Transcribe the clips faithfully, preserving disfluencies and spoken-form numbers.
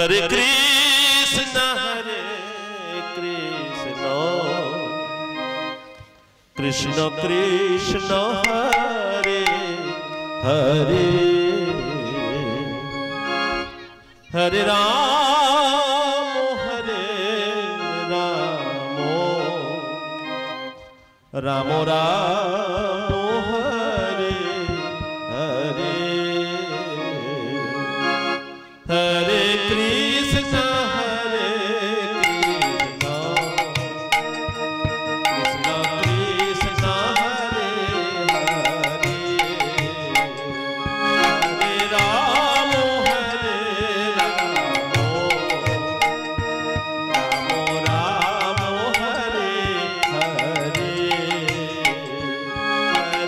हरे कृष्ण हरे कृष्ण कृष्ण कृष्ण हरे हरे हरे राम हरे राम राम राम हरे हरे हरे कृष्ण हरे कृष्ण कृष्ण कृष्ण हरे हरे हरे राम हरे राम राम राम हरे हरे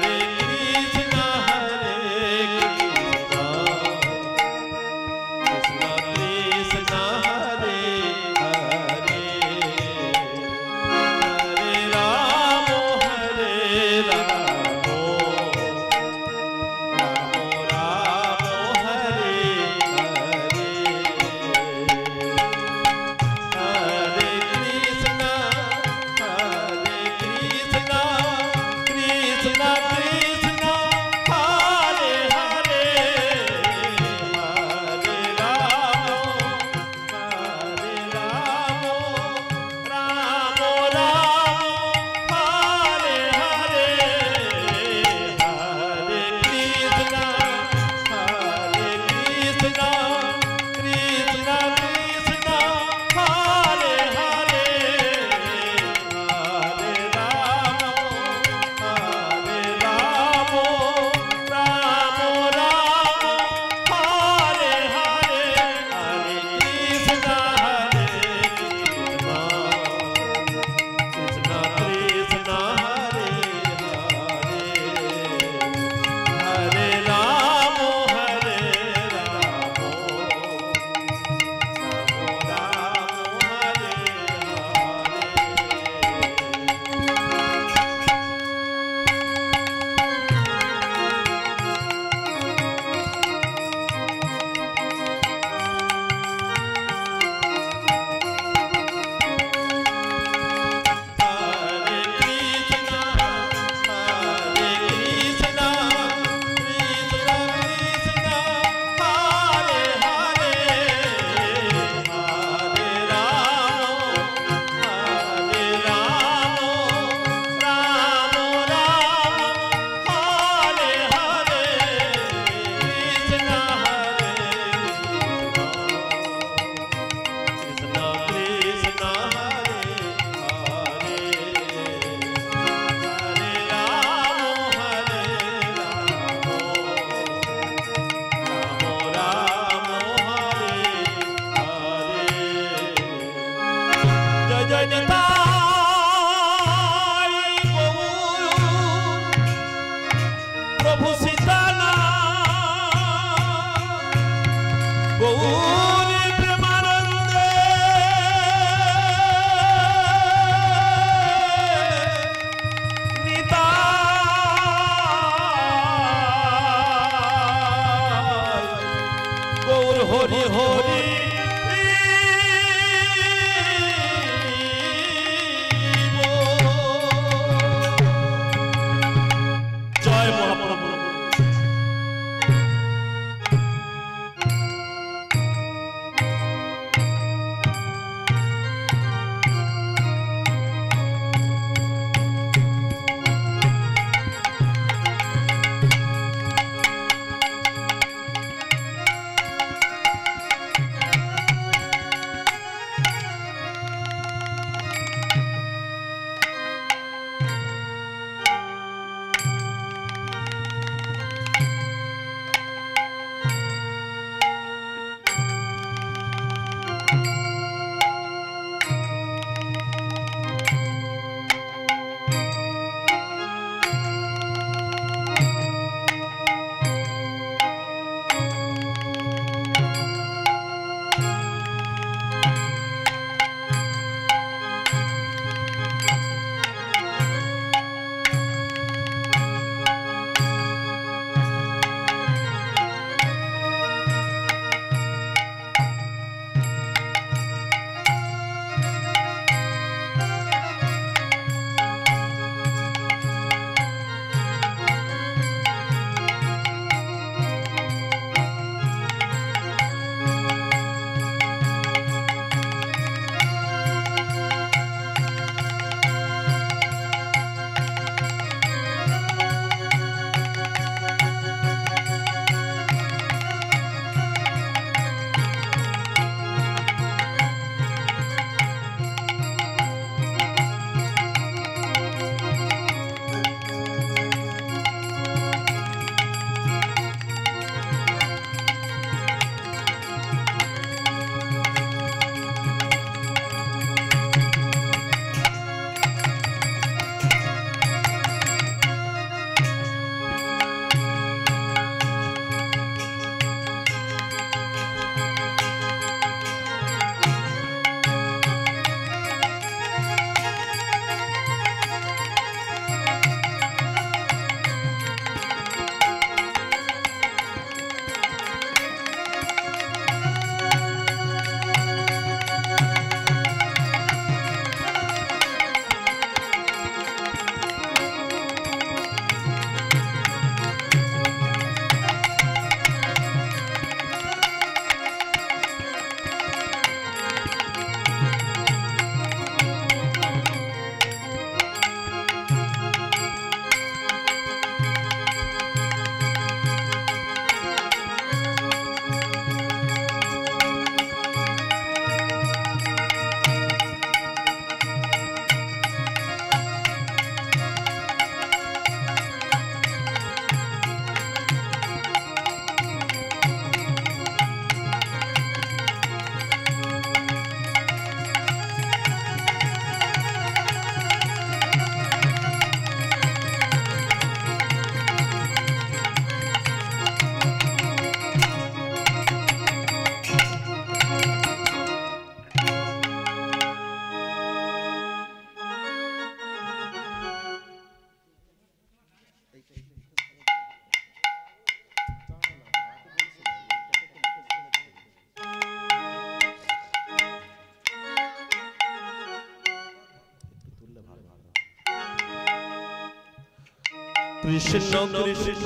কৃষ্ণ কৃষ্ণ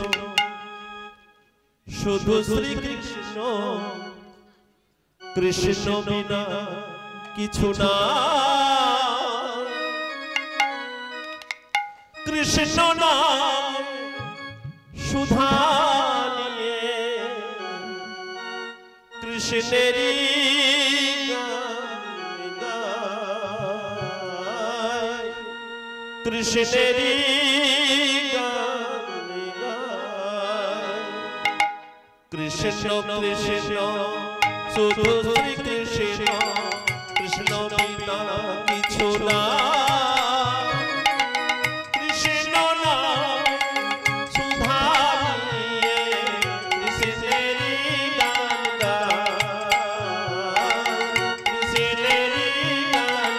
শুধু শ্রী কৃষ্ণ কৃষ্ণ বিনা কিছু না কৃষ্ণ নাম সুধা নিয়ে কৃষ্ণেরই কৃষ্ণেরই কৃষ্ণ কৃষ্ণ শুধু শ্রী কৃষ্ণ কৃষ্ণ বিনা কিছু না কৃষ্ণ নাম সুধা নিয়ে কৃষ্ণেরই গান গায় কৃষ্ণেরই গান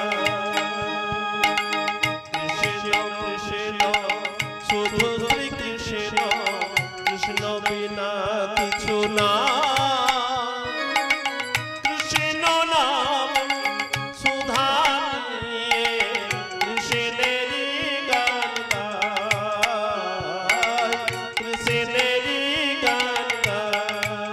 গায় কৃষ্ণ কৃষ্ণ শুধু শ্রী কৃষ্ণ কৃষ্ণ বিনা কিছু না কৃষ্ণ নাম সুধা নিয়ে কৃষ্ণেরই গান গায় কৃষ্ণেরই গান গায়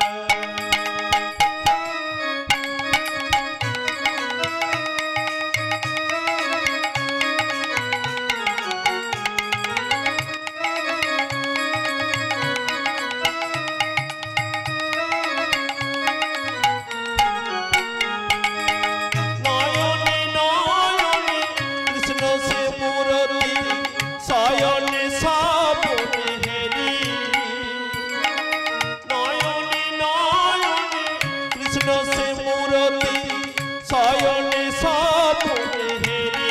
নয়নে নয়নে কৃষ্ণ সে মূরতি শয়নে স্বপ্নে হেরি নয়নে নয়নে কৃষ্ণ সে মূরতি শয়নে স্বপ্নে হেরি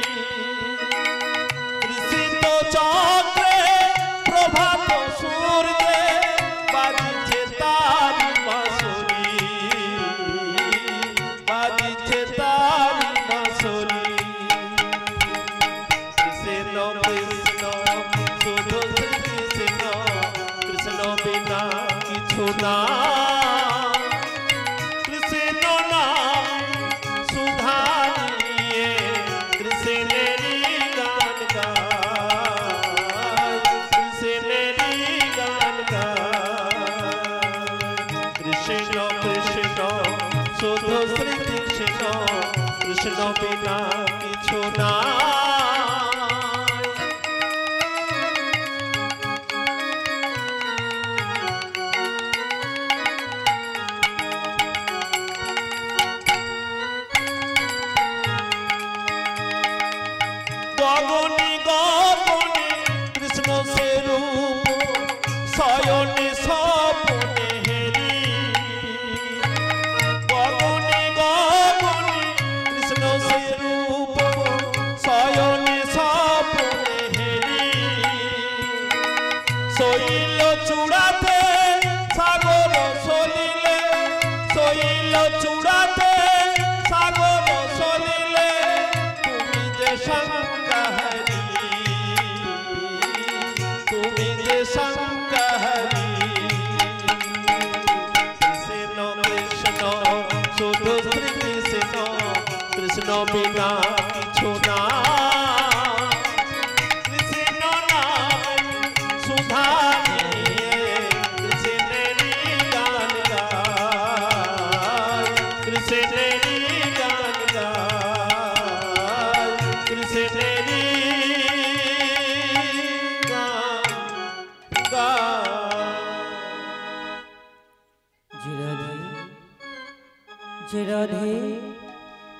কৃষিত চক্রে প্রভাত সূর্যে বাজিছে তারি বাঁশরি বাজিছে তারি বাঁশরি কৃষ্ণ কৃষ্ণ শুধু শ্রী কৃষ্ণ কৃষ্ণ বিনা কিছু না কৃষ্ণ নাম সুধা নিয়ে কৃষ্ণেরই গান গায় কৃষ্ণেরই গান গায় কৃষ্ণ কৃষ্ণ শুধু শ্রী কৃষ্ণ কৃষ্ণ বিনা কিছু না গগনে গগনে কৃষ্ণ সে রূপ শয়নে স্বপ্নে হেরি গগনে গগনে কৃষ্ণ সে রূপ শয়নে স্বপ্নে হেরি শৈল চূড়াতে সাগর সলিলে শৈল চূড়াতে সাগর সলিলে তুমি যে শঙ্কহরি তুমি যে শঙ্কহরি কৃষ্ণ কৃষ্ণ শুধু শ্রী কৃষ্ণ কৃষ্ণ বিনা কিছু না কৃষ্ণ নাম সুধা নিয়ে কৃষ্ণেরই গান গায় কৃষ্ণেরই গান গায় কৃষ্ণেরই গান গায় যে রাধে যে রাধে